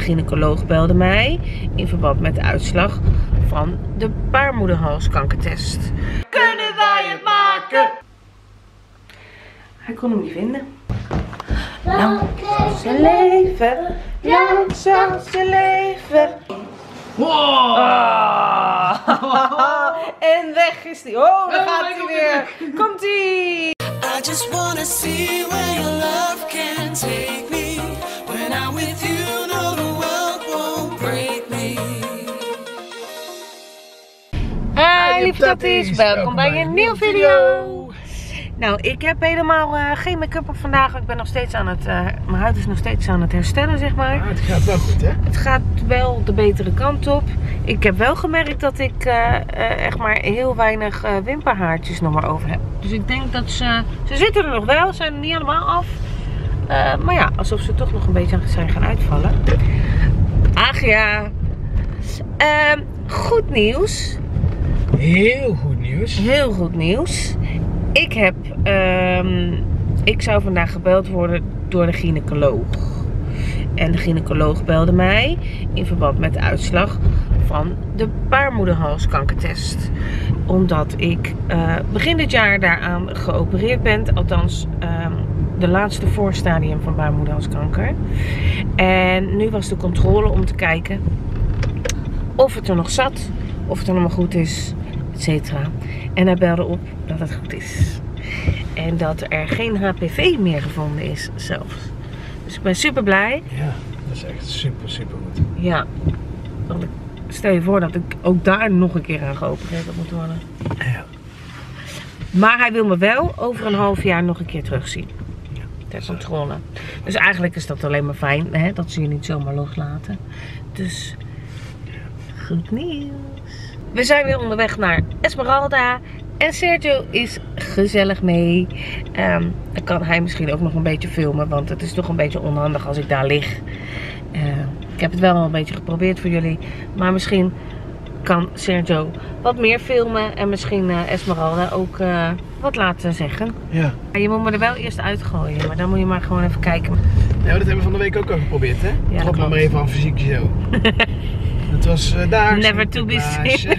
gynaecoloog belde mij in verband met de uitslag van de baarmoederhalskankertest. Kunnen wij het maken? Hij kon hem niet vinden. Lang zal ze leven, lang zal ze leven. Wow. En weg is die. Oh, daar gaat hij weer. Komt-ie. I just wanna see where your love can take me. When I'm with you, no, the world won't break me. Hi lieve tatties, welkom bij een nieuwe video. Nou, ik heb helemaal geen make-up op vandaag. Ik ben nog steeds aan het, mijn huid is nog steeds aan het herstellen, zeg maar. Ah, het gaat wel goed, hè? Het gaat wel de betere kant op. Ik heb wel gemerkt dat ik echt maar heel weinig wimperhaartjes nog maar over heb. Dus ik denk dat ze zitten er nog wel, zijn er niet allemaal af. Maar ja, alsof ze toch nog een beetje zijn gaan uitvallen. Ach ja. Goed nieuws. Heel goed nieuws. Heel goed nieuws. Ik zou vandaag gebeld worden door de gynaecoloog. En de gynaecoloog belde mij in verband met de uitslag van de baarmoederhalskankertest. Omdat ik begin dit jaar daaraan geopereerd ben. Althans, de laatste voorstadium van baarmoederhalskanker. En nu was de controle om te kijken of het er nog zat, of het er nog maar goed is, etc. En hij belde op dat het goed is. En dat er geen HPV meer gevonden is zelfs. Dus ik ben super blij. Ja, dat is echt super, super goed. Ja. Want stel je voor dat ik ook daar nog een keer aan geopereerd moet worden. Ja. Maar hij wil me wel over een half jaar nog een keer terugzien. Ja, ter controle. Dus eigenlijk is dat alleen maar fijn, hè? Dat ze je niet zomaar loslaten. Dus goed nieuws. We zijn weer onderweg naar Esmeralda. En Sergio is gezellig mee. Dan kan hij misschien ook nog een beetje filmen. Want het is toch een beetje onhandig als ik daar lig. Ik heb het wel een beetje geprobeerd voor jullie. Maar misschien kan Sergio wat meer filmen. En misschien Esmeralda ook wat laten zeggen. Ja. Je moet me er wel eerst uitgooien. Maar dan moet je maar gewoon even kijken. Ja, dat hebben we van de week ook al geprobeerd, hè? Ja, Trok maar even aan fysiekje zo. Het was daar. Never to be seen.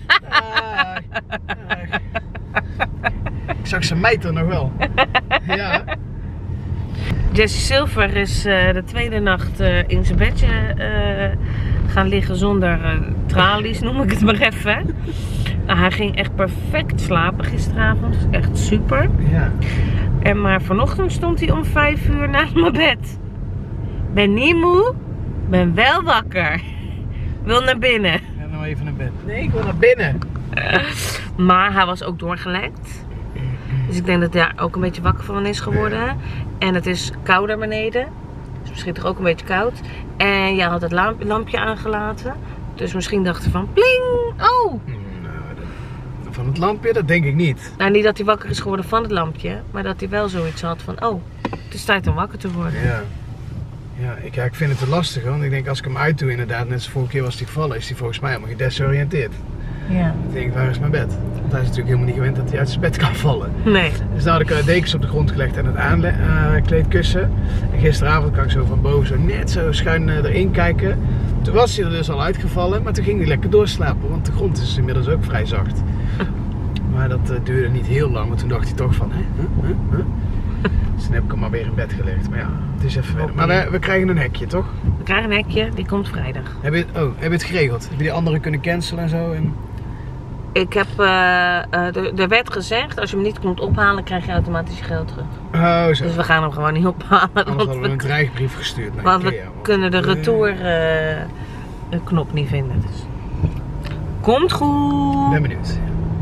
Ik zag zijn meid er nog wel. Ja. Jesse Silver is de tweede nacht in zijn bedje gaan liggen zonder tralies, noem ik het maar even. Nou, hij ging echt perfect slapen gisteravond. Echt super. Ja. Maar vanochtend stond hij om 5 uur naast mijn bed. Ben niet moe, ben wel wakker. Wil naar binnen. Ik ga nou even naar bed. Nee, ik wil naar binnen. Maar hij was ook doorgelekt. Dus ik denk dat hij daar ook een beetje wakker van is geworden. En het is kouder beneden. Dus misschien toch ook een beetje koud. En jij had het lampje aangelaten. Dus misschien dacht hij van pling. Oh! Nou, van het lampje, dat denk ik niet. Nou, niet dat hij wakker is geworden van het lampje. Maar dat hij wel zoiets had van oh, het is tijd om wakker te worden. Ja. Ja, ik vind het te lastig, want ik denk als ik hem uitdoe inderdaad, net zoals vorige keer was hij gevallen, is hij volgens mij helemaal gedesoriënteerd. Ja. Ik denk, waar is mijn bed? Want hij is natuurlijk helemaal niet gewend dat hij uit zijn bed kan vallen. Nee. Dus daar had ik dekens op de grond gelegd en het aankleedkussen. En gisteravond kan ik zo van boven zo net zo schuin erin kijken. Toen was hij er dus al uitgevallen, maar toen ging hij lekker doorslapen, want de grond is inmiddels ook vrij zacht. Maar dat duurde niet heel lang, want toen dacht hij toch van, Dus toen heb ik hem maar weer in bed gelegd. Maar ja, het is even wennen. Maar we krijgen een hekje, toch? We krijgen een hekje, die komt vrijdag. Heb je het geregeld? Heb je die anderen kunnen cancelen en zo? Ik heb, er werd gezegd, als je hem niet komt ophalen, krijg je automatisch je geld terug. Oh, zo. Dus we gaan hem gewoon niet ophalen. Anders hadden we een dreigbrief gestuurd naar Want Ikea, we kunnen de retour knop niet vinden. Dus. Komt goed! Ik ben benieuwd.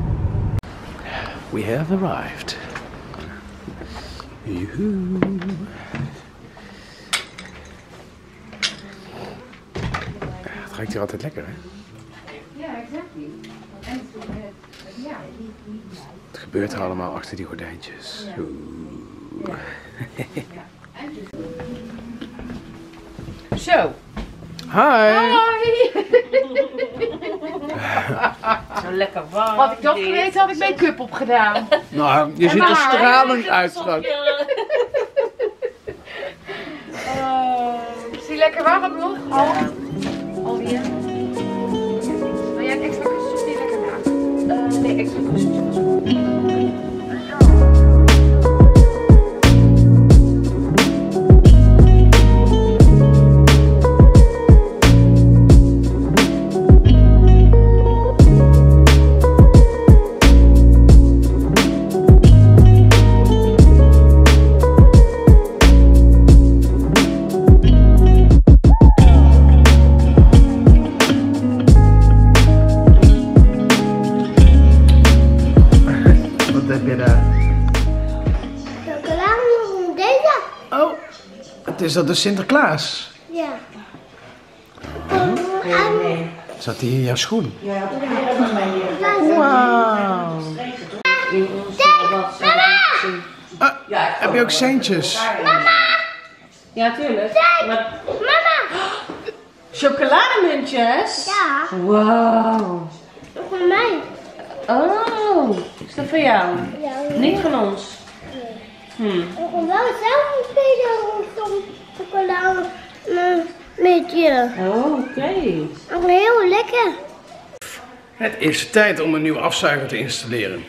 We have arrived. Joehoe. Het ruikt hier altijd lekker, hè? Ja, exactly. Het gebeurt er allemaal achter die gordijntjes. Zo. Hi! Zo lekker warm. Had ik dat geweten, had ik make-up opgedaan. Nou, je ziet er stralend uit, schat. Zie lekker warm nog? Alweer? Wil jij een extra kussen of die lekker na? Nee, extra kussentje was goed. Is dat dus Sinterklaas? Ja. Zat die in jouw schoen? Ja, Wauw. in onze Heb je ook centjes? Ja, tuurlijk. Maar... Mama! Chocolademuntjes? Ja, Wauw. dat van mij. Oh, is dat van jou? Ja, Niet van ons? ik kon wel zelf een spelen om chocolade met je. Oh, oké. Ook heel lekker. Het is tijd om een nieuwe afzuiger te installeren.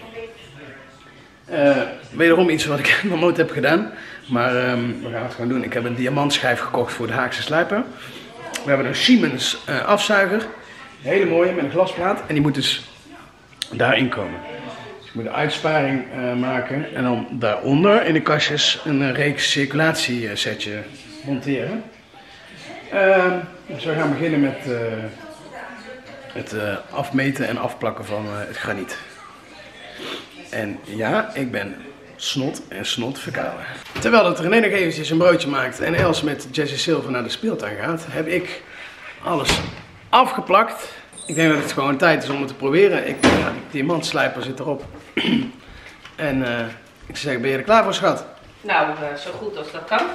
Wederom iets wat ik nog nooit heb gedaan. Maar we gaan het gewoon doen. Ik heb een diamantschijf gekocht voor de Haagse Slijper. We hebben een Siemens afzuiger. Een hele mooie met een glasplaat. En die moet dus daarin komen. Dus ik moet een uitsparing maken. En dan daaronder in de kastjes een reeks circulatiesetje monteren. Dus we gaan beginnen met het afmeten en afplakken van het graniet. En ja, ik ben snot en snot verkouden. Terwijl dat René nog eventjes een broodje maakt en Els met Jessie Silver naar de speeltuin gaat, heb ik alles afgeplakt. Ik denk dat het gewoon tijd is om het te proberen. Die diamantslijper zit erop. En ik zou zeggen, ben je er klaar voor, schat? Nou, zo goed als dat kan.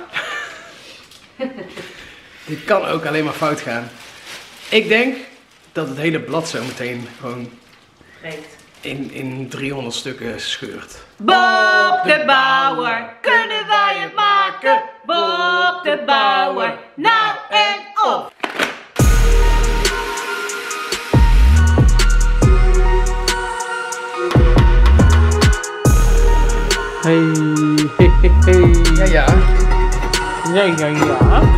Dit kan ook alleen maar fout gaan. Ik denk dat het hele blad zo meteen gewoon in 300 stukken scheurt. Bob de Bouwer, kunnen wij het maken? Bob de Bouwer, nou en op! Ja, ja. Ja.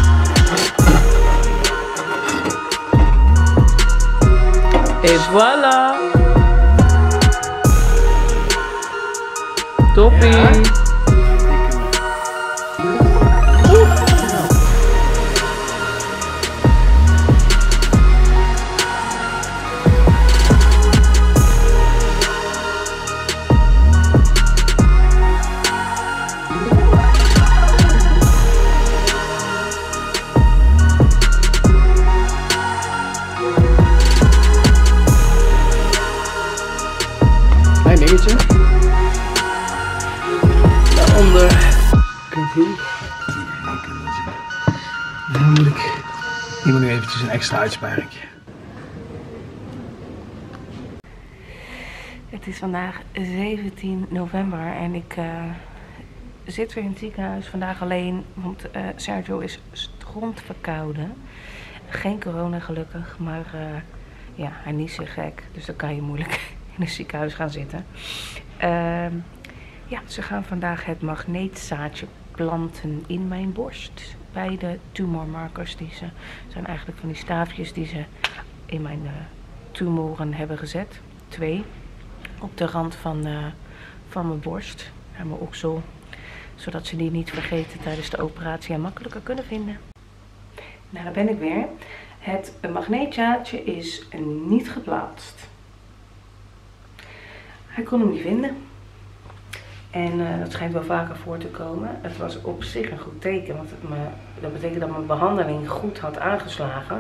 Et voilà! Toppie! Ja. Klein dingetje. Daaronder. Kijk hier. Dan moet ik. Hier moet nu eventjes een extra uitsparingje. Het is vandaag 17 november en ik zit weer in het ziekenhuis. Vandaag alleen, want Sergio is strontverkouden. Geen corona gelukkig, maar ja, hij niest zich gek. Dus dan kan je moeilijk in het ziekenhuis gaan zitten. Ja, ze gaan vandaag het magneetzaadje planten in mijn borst. Bij de tumormarkers die ze zijn eigenlijk van die staafjes die ze in mijn tumoren hebben gezet. 2 op de rand van mijn borst en mijn oksel. Zodat ze die niet vergeten tijdens de operatie en makkelijker kunnen vinden. Nou, daar ben ik weer. Het magneetzaadje is niet geplaatst. Hij kon hem niet vinden. En dat schijnt wel vaker voor te komen. Het was op zich een goed teken, want dat betekent dat mijn behandeling goed had aangeslagen.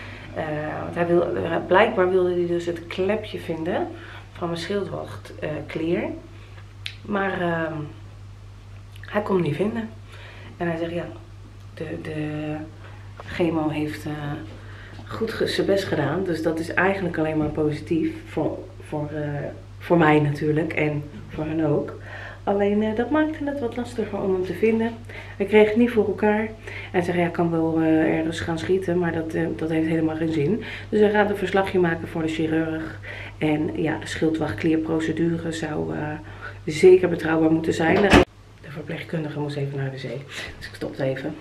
Want blijkbaar wilde hij dus het klepje vinden van mijn schildwachtklier. Maar hij kon hem niet vinden. En hij zegt ja, de chemo heeft goed zijn best gedaan. Dus dat is eigenlijk alleen maar positief voor mij natuurlijk en voor hen ook. Alleen dat maakte het wat lastiger om hem te vinden. Hij kreeg het niet voor elkaar. Hij zei, ja, ik kan wel ergens gaan schieten, maar dat heeft helemaal geen zin. Dus hij gaat een verslagje maken voor de chirurg. En ja, de schildwachtklierprocedure zou zeker betrouwbaar moeten zijn. De verpleegkundige moest even naar de zee, dus ik stop even.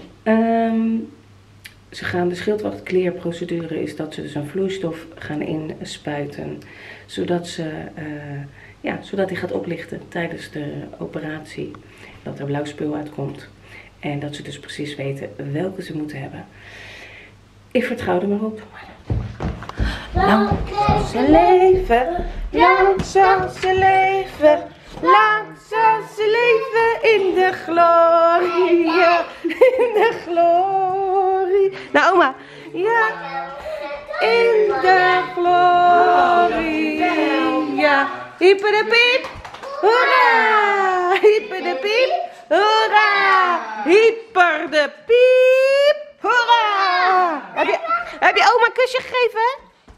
Ze gaan de schildwachtkleerprocedure is dat ze dus een vloeistof gaan inspuiten, zodat hij gaat oplichten tijdens de operatie, dat er blauw spul uitkomt en dat ze dus precies weten welke ze moeten hebben. Ik vertrouw er maar op. Lang zal ze leven, lang zal ze leven, lang zal ze leven in de glorie, in de glorie. Nou oma, ja, in de glorie, ja. Hyper de piep, hoera, hyper de piep, hoera, hyper de piep, hoera. Heb je oma een kusje gegeven?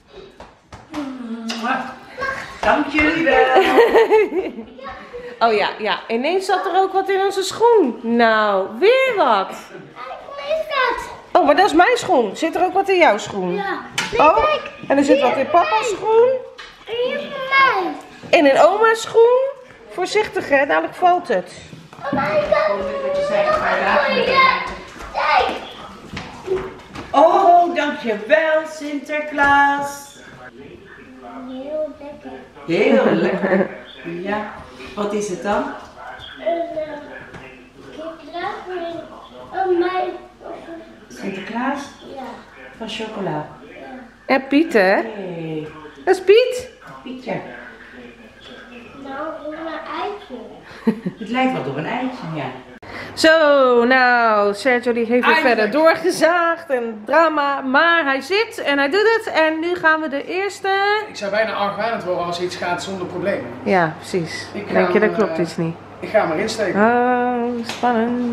Dank jullie wel. Oh ja, ineens zat er ook wat in onze schoen. Nou, weer wat. Wat is dat? Oh, maar dat is mijn schoen. Zit er ook wat in jouw schoen? Ja. Oh, en er zit wat in papa's schoen. En hier van mij. En in oma's schoen. Voorzichtig hè, dadelijk valt het. Oh my god. Kijk. Oh, dankjewel Sinterklaas. Heel lekker. Heel lekker. Ja, wat is het dan? Sinterklaas Ja. van chocola. En Piet hè? Hey, Dat is Piet. Pietje. Nou, een eitje. Het lijkt wel op een eitje, ja. Zo, nou, Sergio die heeft weer Eindelijk. verder doorgezaagd en drama. Maar hij zit en hij doet het. En nu gaan we de eerste... Ik zou bijna argwanend worden als iets gaat zonder problemen. Ja, precies. Ik ga Denk je, dat hem, klopt iets niet. Ik ga hem erin steken. Oh, spannend.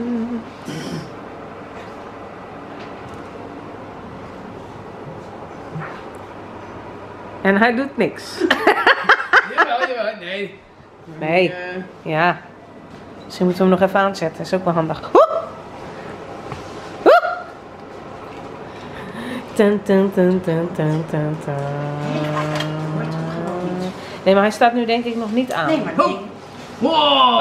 En hij doet niks. Jawel, nee. Nee. Ja. Misschien moeten we hem nog even aanzetten. Is ook wel handig. Woe! Woe! Tun, tun, tun, tun, tun, tun, tun. Nee, maar hij staat nu denk ik nog niet aan. Nee, maar nee. Wow!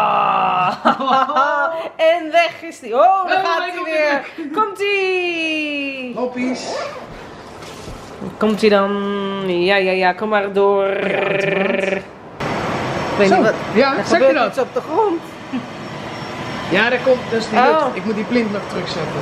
Ah. En weg is hij. Oh, daar Oh, gaat hij hij komt weer. Komt-ie. Hoppies. Komt hij dan? Ja, kom maar door. Ik weet Zo, niet wat. ja, Er zeg je gebeurt dat? iets op de grond. Ja, dat is niet Oh. lukt. Ik moet die plint nog terugzetten.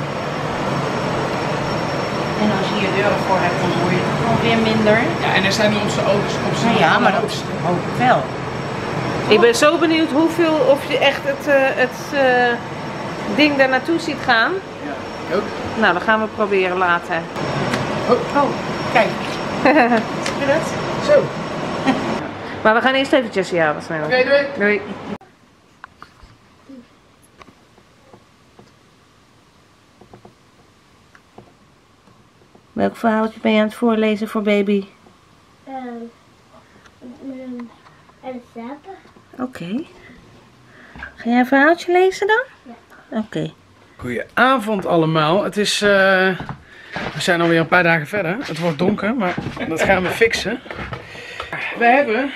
En als je hier deuren voor hebt, dan hoor je het gewoon weer minder. Ja, en er zijn nu onze auto's op z'n Nou ja, maar dat hoop ik wel. Ik ben zo benieuwd of je echt het ding daar naartoe ziet gaan. Ja, ik ook. Nou, dan gaan we proberen later. Oh, kijk. Zie je dat? Zo. Maar we gaan eerst even Jessie halen snel. Oké, doei. Doei. Welk verhaaltje ben je aan het voorlezen voor baby? En zappen. Oké. Ga jij een verhaaltje lezen dan? Ja. Oké. Goedenavond allemaal. Het is, we zijn alweer een paar dagen verder. Het wordt donker, maar dat gaan we fixen. We hebben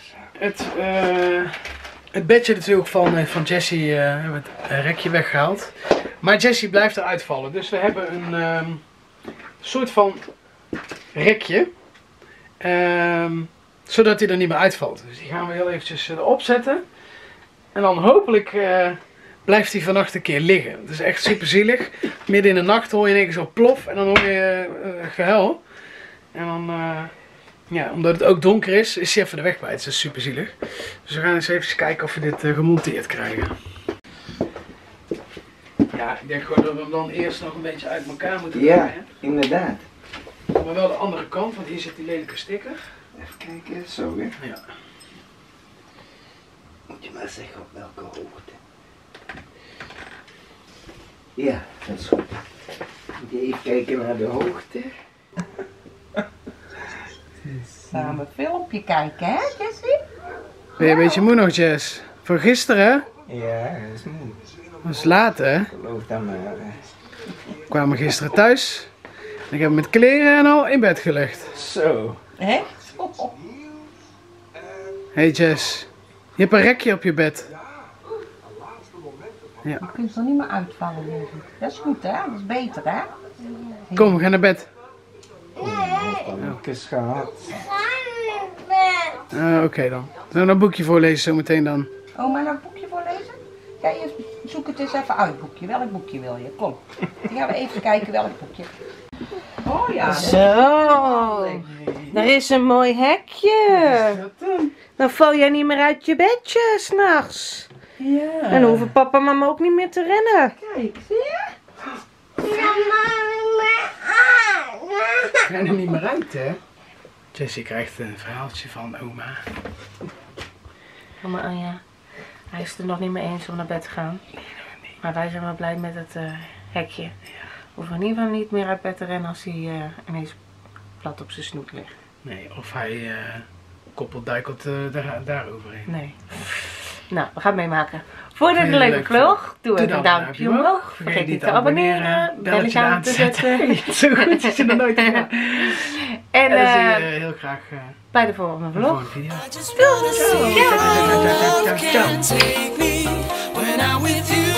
het bedje natuurlijk van Jessie, hebben het rekje weggehaald. Maar Jessie blijft eruit vallen. Dus we hebben een soort van rekje. Zodat hij er niet meer uitvalt. Dus die gaan we heel eventjes erop zetten. En dan hopelijk blijft hij vannacht een keer liggen. Het is echt super zielig. Midden in de nacht hoor je in één keer zo plof. En dan hoor je gehuil. En dan, ja, omdat het ook donker is hij even de weg kwijt. Dat is super zielig. Dus we gaan eens even kijken of we dit gemonteerd krijgen. Ja, ik denk gewoon dat we hem dan eerst nog een beetje uit elkaar moeten Ja, draaien. inderdaad. Maar wel de andere kant, want hier zit die lelijke sticker. Even kijken, zo hè. Ja. Moet je maar zeggen op welke hoogte. Ja, dat is goed. Moet je even kijken naar de hoogte. Samen filmpje kijken, hè, Jessie? Ben je een beetje moe nog, Jess? Van gisteren? Ja, dat is moe. Dat is laat, hè? Geloof dat maar. We kwamen gisteren thuis. En ik heb met kleren en al in bed gelegd. Zo. Echt? Hey Jess, je hebt een rekje op je bed. Ja. Je kunt er niet meer uitvallen, denk ik. Dat is goed, hè? Dat is beter, hè? Kom, we gaan naar bed. Een kus gehad. Oké dan. Zullen we een boekje voorlezen zometeen dan? Oh, maar een boekje voorlezen? Ja, je zoek het eens even uit, boekje. Welk boekje wil je? Kom. Dan gaan we even kijken welk boekje. Oh ja. Zo, er is een mooi hekje. Dan val jij niet meer uit je bedje s'nachts. Ja. En dan hoeven papa en mama ook niet meer te rennen. Kijk, zie je? We gaan er niet meer uit, hè? Jessie krijgt een verhaaltje van oma. Mama Anja, hij is het er nog niet mee eens om naar bed te gaan. Maar wij zijn wel blij met het hekje. We hoeven in ieder geval niet meer uit bed te rennen als hij ineens plat op zijn snoet ligt. Nee, of hij koppelduikelt daaroverheen. Nee. Nou, we gaan het meemaken. Vond je dit een Heel leuke leuk vlog? Doe Doe even dan een duimpje omhoog. Vergeet niet te abonneren. Belletje aan te zetten. Zo goed is je er nooit gedaan. En En dan zie je heel graag bij de volgende de vlog. volgende video. I just wanna see where your love Ciao. can take me when I'm with you.